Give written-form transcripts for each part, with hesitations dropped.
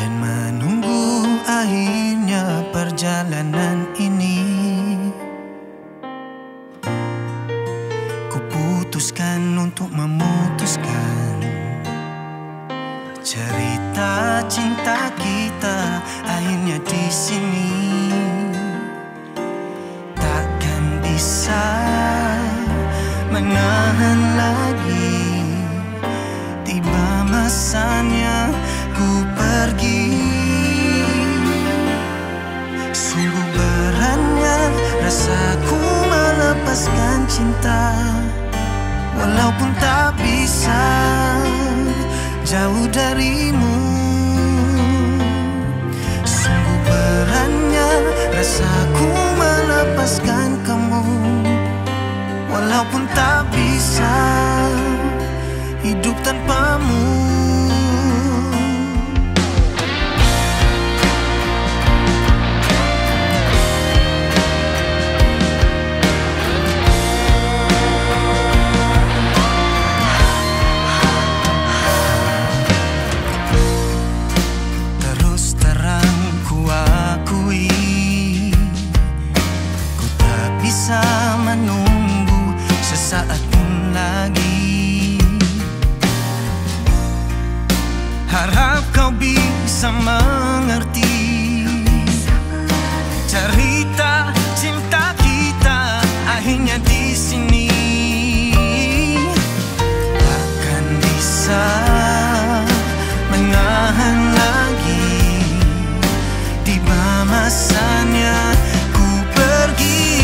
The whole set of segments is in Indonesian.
dan menunggu akhirnya perjalanan ini. Kuputuskan untuk memutuskan cerita cinta kita akhirnya di sini. Takkan bisa menahan lagi, tiba masanya ku pergi. Sungguh beratnya rasaku melepaskan cinta, walaupun tak bisa jauh darimu. Sungguh beratnya rasaku melepaskan kamu, walaupun tak bisa hidup tanpamu. Terus terang ku akui, ku tak bisa menunggu sesaat pun lagi. Harap kau bisa mengerti cerita cinta kita akhirnya di sini. Takkan bisa menahan lagi, tiba masanya ku pergi.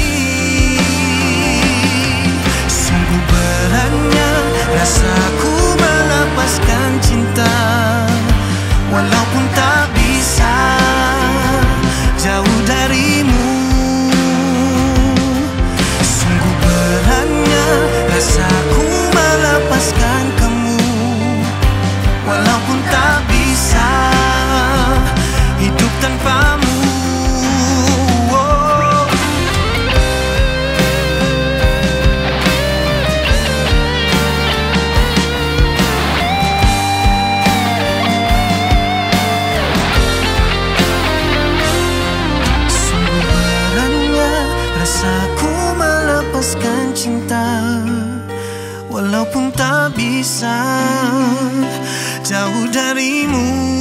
Sungguh beratnya rasaku melepaskan cinta, walaupun tak bisa jauh darimu. Sungguh beratnya rasaku melepaskan kamu, walaupun tak bisa hidup tanpamu. Rasaku melepaskan cinta, walaupun tak bisa jauh darimu.